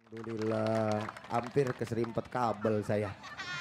Alhamdulillah, hampir keserimpet kabel saya.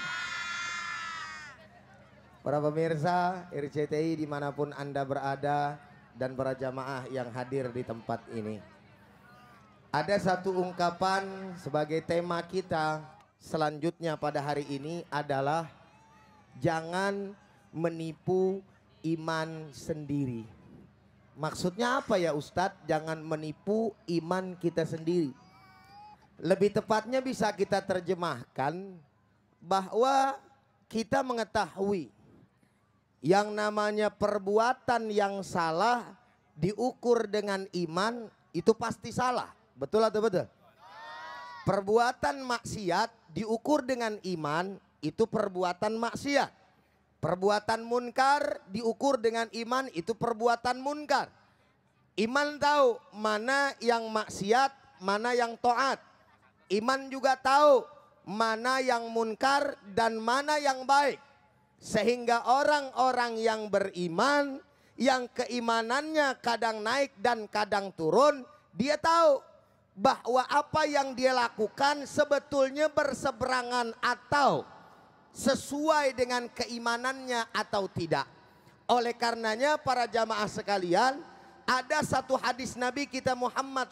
Para pemirsa RCTI dimanapun Anda berada dan para jamaah yang hadir di tempat ini. Ada satu ungkapan sebagai tema kita selanjutnya pada hari ini adalah jangan menipu iman sendiri. Maksudnya apa ya Ustadz? Jangan menipu iman kita sendiri. Lebih tepatnya bisa kita terjemahkan bahwa kita mengetahui yang namanya perbuatan yang salah diukur dengan iman itu pasti salah. Betul atau betul? Perbuatan maksiat diukur dengan iman itu perbuatan maksiat. Perbuatan munkar diukur dengan iman itu perbuatan munkar. Iman tahu mana yang maksiat, mana yang taat. Iman juga tahu mana yang munkar dan mana yang baik. Sehingga orang-orang yang beriman, yang keimanannya kadang naik dan kadang turun, dia tahu bahwa apa yang dia lakukan sebetulnya berseberangan atau sesuai dengan keimanannya atau tidak. Oleh karenanya para jamaah sekalian, ada satu hadis Nabi kita Muhammad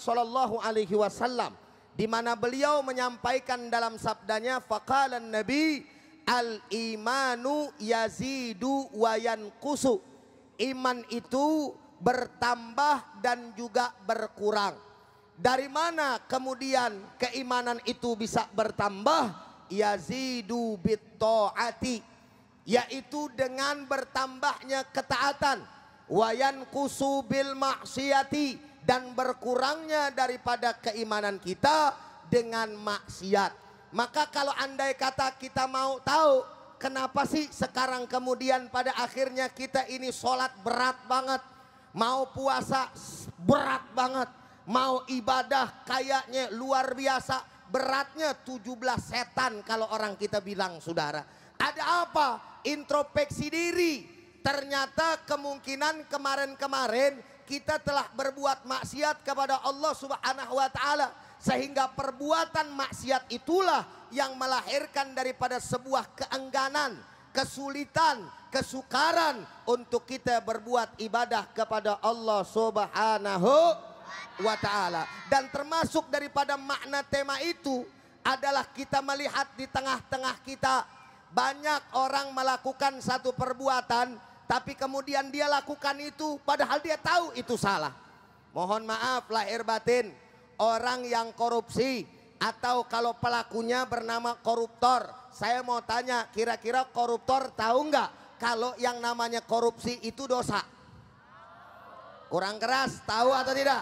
SAW di mana beliau menyampaikan dalam sabdanya, faqalan Nabi al-imanu yazidu wa yanqusu. Iman itu bertambah dan juga berkurang. Dari mana kemudian keimanan itu bisa bertambah? Yazidu bitta'ati, yaitu dengan bertambahnya ketaatan. Wa yanqusu bil maksiyati, dan berkurangnya daripada keimanan kita dengan maksiat. Maka kalau andai kata kita mau tahu kenapa sih sekarang kemudian pada akhirnya kita ini sholat berat banget, mau puasa berat banget, mau ibadah kayaknya luar biasa, beratnya 17 setan kalau orang kita bilang saudara. Ada apa? Introspeksi diri. Ternyata kemungkinan kemarin-kemarin kita telah berbuat maksiat kepada Allah Subhanahu wa taala, sehingga perbuatan maksiat itulah yang melahirkan daripada sebuah keengganan, kesulitan, kesukaran untuk kita berbuat ibadah kepada Allah Subhanahu wa taala. Dan termasuk daripada makna tema itu adalah kita melihat di tengah-tengah kita banyak orang melakukan satu perbuatan, tapi kemudian dia lakukan itu padahal dia tahu itu salah. Mohon maaf lahir batin, orang yang korupsi atau kalau pelakunya bernama koruptor, saya mau tanya, kira-kira koruptor tahu nggak kalau yang namanya korupsi itu dosa? Kurang keras, tahu atau tidak?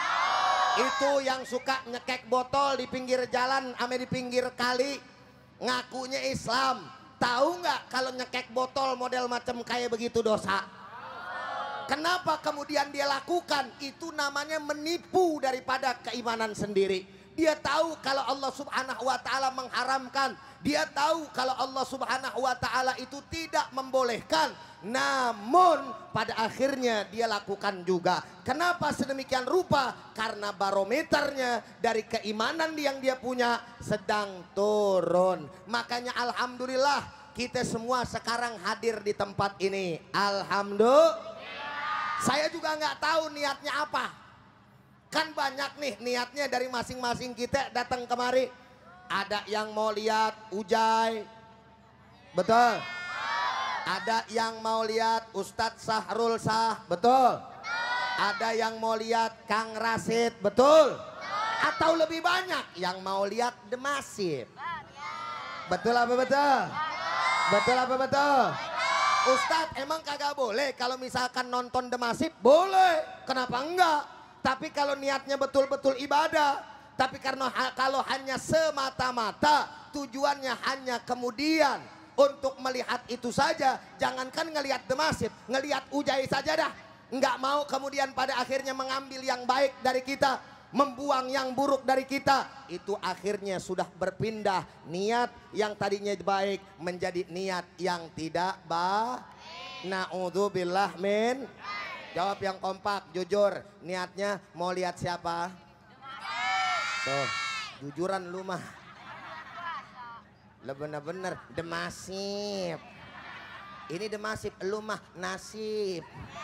Itu yang suka nyekek botol di pinggir jalan ame di pinggir kali, ngakunya Islam. Tahu nggak kalau nyekek botol model macam kayak begitu dosa? Kenapa kemudian dia lakukan? Itu namanya menipu daripada keimanan sendiri. Dia tahu kalau Allah Subhanahu wa taala mengharamkan, dia tahu kalau Allah Subhanahu wa taala itu tidak membolehkan, namun pada akhirnya dia lakukan juga. Kenapa sedemikian rupa? Karena barometernya dari keimanan yang dia punya sedang turun. Makanya alhamdulillah kita semua sekarang hadir di tempat ini. Alhamdulillah. Saya juga nggak tahu niatnya apa. Kan banyak nih niatnya dari masing-masing kita datang kemari. Ada yang mau lihat Ujai, betul. Ada yang mau lihat Ustadz Sahrul Sah, betul. Ada yang mau lihat Kang Rasid, betul. Atau lebih banyak yang mau lihat The Massive. Betul apa betul? Betul apa betul? Ustadz emang kagak boleh kalau misalkan nonton The Massive? Boleh, kenapa enggak? Tapi kalau niatnya betul-betul ibadah, tapi karena kalau hanya semata-mata tujuannya hanya kemudian untuk melihat itu saja, jangankan ngelihat The Massive, ngelihat Ujai saja dah. Enggak mau kemudian pada akhirnya mengambil yang baik dari kita, membuang yang buruk dari kita. Itu akhirnya sudah berpindah niat yang tadinya baik menjadi niat yang tidak baik. Na'udzubillah min. Jawab yang kompak, jujur. Niatnya mau lihat siapa? Tuh. Jujuran lu mah. Lah bener-bener demasif. Ini demasif, lu mah nasib.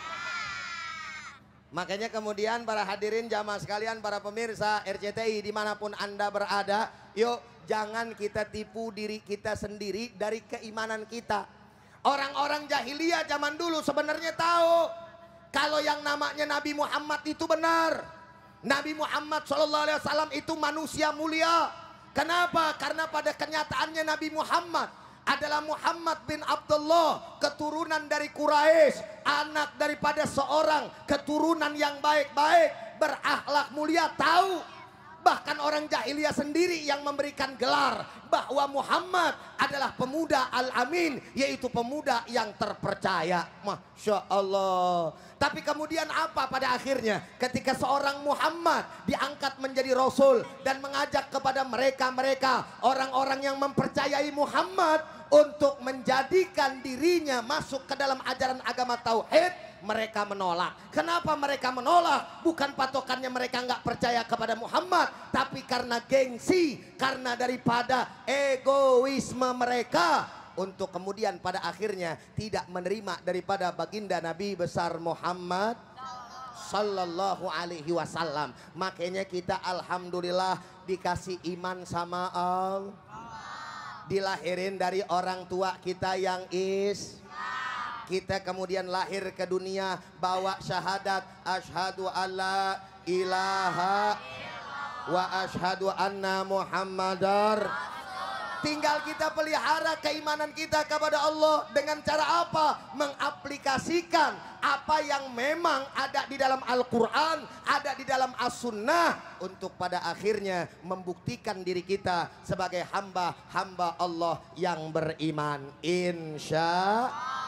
Makanya kemudian para hadirin jamaah sekalian, para pemirsa RCTI dimanapun Anda berada, yuk jangan kita tipu diri kita sendiri dari keimanan kita. Orang-orang jahiliyah zaman dulu sebenarnya tahu kalau yang namanya Nabi Muhammad itu benar. Nabi Muhammad SAW itu manusia mulia. Kenapa? Karena pada kenyataannya Nabi Muhammad adalah Muhammad bin Abdullah, keturunan dari Quraisy, anak daripada seorang keturunan yang baik-baik, berakhlak mulia. Tahu, bahkan orang jahiliyah sendiri yang memberikan gelar bahwa Muhammad adalah pemuda al-amin, yaitu pemuda yang terpercaya. Masya Allah. Tapi kemudian apa pada akhirnya ketika seorang Muhammad diangkat menjadi Rasul dan mengajak kepada mereka orang-orang yang mempercayai Muhammad untuk menjadikan dirinya masuk ke dalam ajaran agama Tauhid, mereka menolak. Kenapa mereka menolak? Bukan patokannya mereka nggak percaya kepada Muhammad, tapi karena gengsi, karena daripada egoisme mereka. Untuk kemudian pada akhirnya tidak menerima daripada baginda Nabi besar Muhammad Sallallahu Alaihi Wasallam. Makanya kita alhamdulillah dikasih iman sama Allah, dilahirin dari orang tua kita yang kita kemudian lahir ke dunia bawa syahadat asyhadu alla ilaha wa asyhadu anna muhammadar. Tinggal kita pelihara keimanan kita kepada Allah dengan cara apa? Mengaplikasikan apa yang memang ada di dalam Al-Quran, ada di dalam As-Sunnah, untuk pada akhirnya membuktikan diri kita sebagai hamba-hamba Allah yang beriman. Insya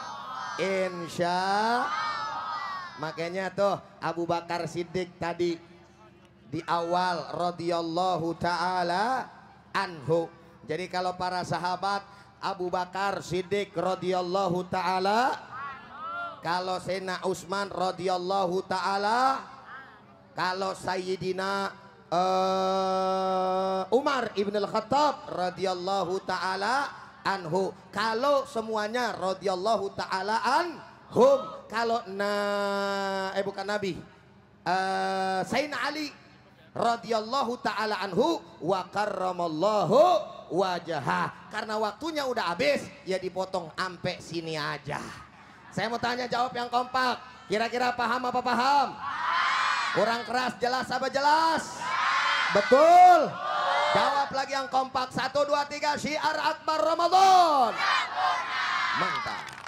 Makanya tuh Abu Bakar Siddiq tadi di awal radhiyallahu ta'ala anhu. Jadi kalau para sahabat Abu Bakar Siddiq radhiyallahu ta'ala, kalau Sayyidina Utsman radhiyallahu ta'ala, kalau Sayyidina Umar ibn al-Khattab radhiyallahu ta'ala anhu, kalau semuanya radhiyallahu ta'ala anhum. Kalau bukan Nabi, Sayyidina Ali radhiyallahu ta'ala anhu wa karramallahu wajah. Karena waktunya udah habis, ya dipotong ampe sini aja. Saya mau tanya, jawab yang kompak. Kira-kira paham apa paham? Kurang keras, jelas apa jelas? Betul. Jawab lagi yang kompak. 1, 2, 3. Syiar Akbar Ramadan. Mantap.